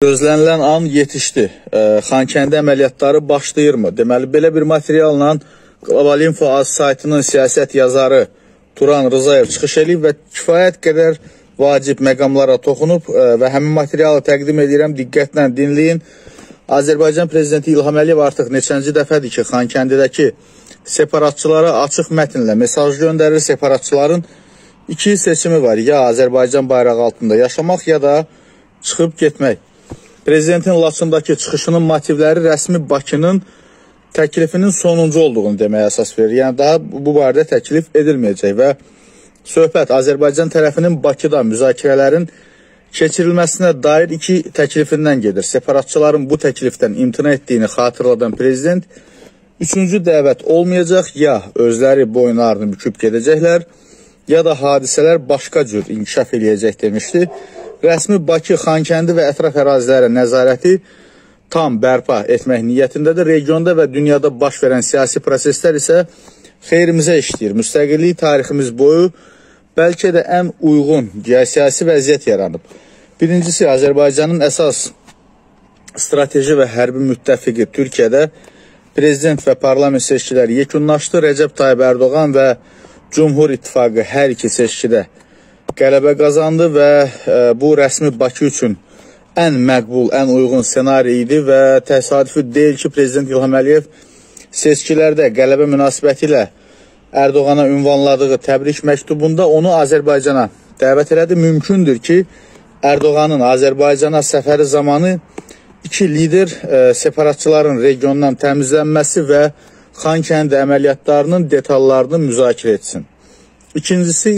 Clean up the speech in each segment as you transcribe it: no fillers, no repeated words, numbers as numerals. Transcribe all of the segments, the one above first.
Gözlənilən an yetişdi. Xankəndi əməliyyatları başlayırmı? Deməli, belə bir materialla Qlobal Info AZ saytının siyasət yazarı Turan Rızayev çıxış edib və kifayət qədər vacib məqamlara toxunub və həmin materialı təqdim edirəm, diqqətlə dinləyin. Azərbaycan Prezidenti İlham Əliyev artıq neçənci dəfədir ki, Xankəndidəki separatçılara açıq mətnlə mesaj göndərir. Separatçıların iki seçimi var. Ya Azərbaycan bayrağı altında yaşamaq, ya da çıxıb getmək. Prezidentin Laçındakı çıxışının motivləri rəsmi Bakının təklifinin sonuncu olduğunu deməyə əsas verir. Yəni daha bu barədə təklif edilməyəcək və söhbət Azərbaycan tərəfinin Bakıda müzakirələrin keçirilməsinə dair iki təklifindən gedir. Separatçıların bu təklifdən imtina etdiyini xatırladan prezident, üçüncü dəvət olmayacaq, ya özləri boyunlarını büküb gedəcəklər, ya da hadisələr başqa cür inkişaf eləyəcək demişdi. Rəsmi Bakı, Xankəndi və ətraf ərazilərə nəzarəti tam bərpa etmək niyyətindədir. Regionda və dünyada baş verən siyasi proseslər isə xeyrimizə işləyir. Müstəqillik tariximiz boyu bəlkə də ən uyğun siyasi vəziyyət yaranıb. Birincisi, Azərbaycanın əsas strateji və hərbi müttəfiqi Türkiyədə prezident və parlament seçkiləri yekunlaşdı. Rəcəb Tayyib Ərdoğan və Cumhur İttifaqı hər iki seçkidə qələbə qazandı və bu rəsmi Bakı üçün ən məqbul, ən uyğun senari idi və təsadüfi deyil ki, Prezident İlham Əliyev seçkilərdə qələbə münasibəti ilə Ərdoğana ünvanladığı təbrik məktubunda onu Azərbaycana dəvət elədi. Mümkündür ki, Ərdoğanın Azərbaycana səfəri zamanı iki lider separatçıların regiondan təmizlənməsi və Xankəndi əməliyyatlarının detallarını müzakirə etsin. İkincisi,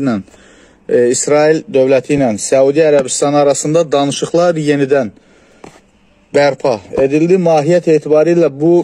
İsrail dövləti ilə Səudiyyə Ərəbistanı arasında danışıqlar yenidən bərpa edildi. Mahiyyət etibarilə bu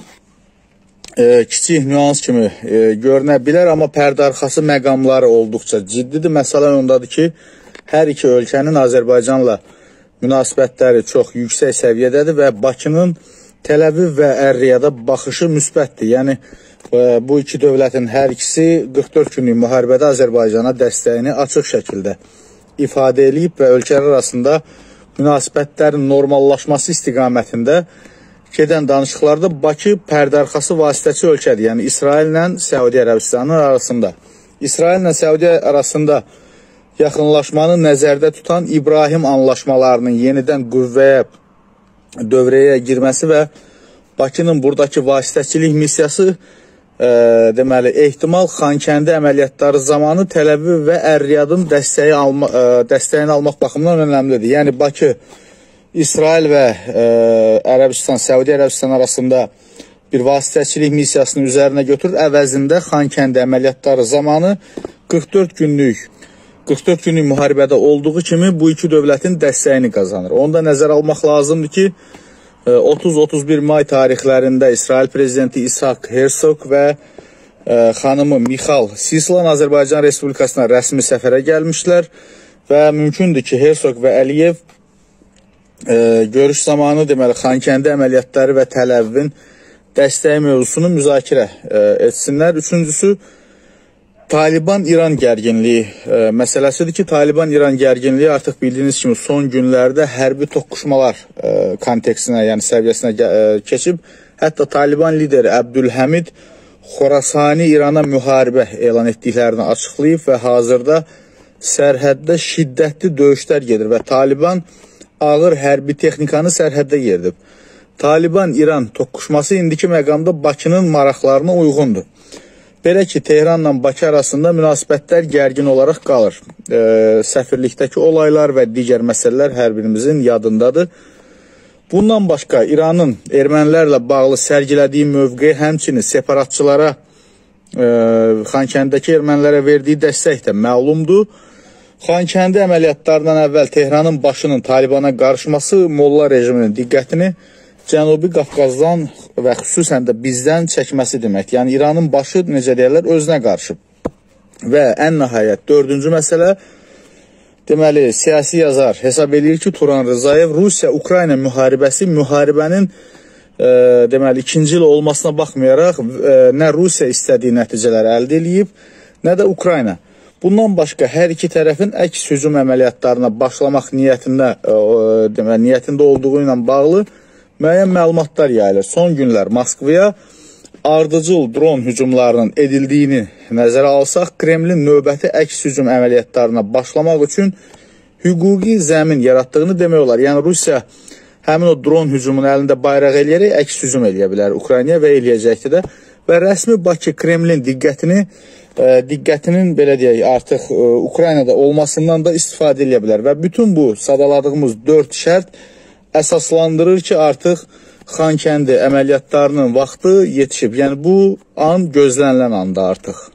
kiçik nüans kimi görünə bilər, amma pərdarxası məqamları olduqca ciddidir. Məsələ ondadır ki, hər iki ölkənin Azərbaycanla münasibətləri çox yüksək səviyyədədir və Bakının Təl-Əviv və Ər-Riyada baxışı müsbətdir. Yəni, bu iki dövlətin hər ikisi 44 günlük müharibədə Azərbaycana dəstəyini açıq şəkildə ifadə edib və ölkələr arasında münasibətlərin normallaşması istiqamətində gedən danışıqlarda Bakı pərdərxası vasitəçi ölkədir. Yəni, İsraillə Səudiyyə Ərəbistanı arasında. İsraillə Səudiyyə arasında yaxınlaşmanı nəzərdə tutan İbrahim anlaşmalarının yenidən dövrəyə girməsi və Bakının buradakı vasitəçilik missiyası deməli, ehtimal Xankəndi əməliyyatları zamanı Təl-Əviv və Ər-Riyadın dəstəyini almaq baxımından önəmlidir. Yəni, Bakı, İsrail və Ərəbistan, Səudiyyə Ərəbistan arasında bir vasitəçilik missiyasını üzərinə götürür. Əvəzində Xankəndi əməliyyatları zamanı 44 günlük müharibədə olduğu kimi bu iki dövlətin dəstəyini qazanır. Onu da nəzərə almaq lazımdır ki, 30-31 may tarixlərində İsrail Prezidenti İshak Herzog və xanımı Mixal Sislan Azərbaycan Respublikasına rəsmi səfərə gəlmişlər və mümkündür ki, Herzog və Əliyev görüş zamanı deməli, Xankəndi əməliyyatları və Təl-Əvivin dəstəyi mövzusunu müzakirə etsinlər. Üçüncüsü, Taliban-İran gərginliyi məsələsidir ki, Taliban-İran gərginliyi artıq bildiyiniz kimi son günlərdə hərbi toqquşmalar konteksinə, yəni səviyyəsinə keçib. Hətta Taliban lideri Əbdülhəmid Xorasani İrana müharibə elan etdiklərini açıqlayıb və hazırda sərhəddə şiddətli döyüşlər gedir və Taliban ağır hərbi texnikanı sərhəddə yeridib. Taliban-İran toqquşması indiki məqamda Bakının maraqlarına uyğundur. Belə ki, Tehranla Bakı arasında münasibətlər gərgin olaraq qalır. Səfirlikdəki olaylar və digər məsələlər hər birimizin yadındadır. Bundan başqa, İranın ermənilərlə bağlı sərgilədiyi mövqe, həmçinin separatçılara, Xankəndəki ermənilərə verdiyi dəstək də məlumdur. Xankəndi əməliyyatlarından əvvəl Tehranın başının Talibana qarışması Molla rejiminin diqqətini Cənubi Qafqazdan və xüsusən də bizdən çəkməsi deməkdir. Yəni, İranın başı, necə deyərlər, özünə qarışıb. Və ən nəhayət, dördüncü məsələ, deməli, siyasi yazar hesab edir ki, Turan Rızayev, Rusiya-Ukrayna müharibənin deməli, ikinci il olmasına baxmayaraq, nə Rusiya istədiyi nəticələri əldə edib, nə də Ukrayna. Bundan başqa hər iki tərəfin əks hücum əməliyyatlarına başlamaq niyyətində olduğu ilə bağlı müəyyən məlumatlar yayılır. Son günlər Moskvaya ardıcıl dron hücumlarının edildiyini nəzərə alsaq, Kremlin növbəti əks hücum əməliyyatlarına başlamaq üçün hüquqi zəmin yaratdığını demək olar. Yəni Rusiya həmin o dron hücumunu əlində bayraq eləyərək əks hücum eləyə bilər Ukraynaya və eləyəcəkdir də. Və rəsmi Bakı Kremlin diqqətinin belə deyək, artıq Ukraynada olmasından da istifadə edə bilər. Və bütün bu sadaladığımız 4 şərt əsaslandırır ki, artıq Xankəndi əməliyyatlarının vaxtı yetişib. Yəni bu an gözlənilən anda artıq.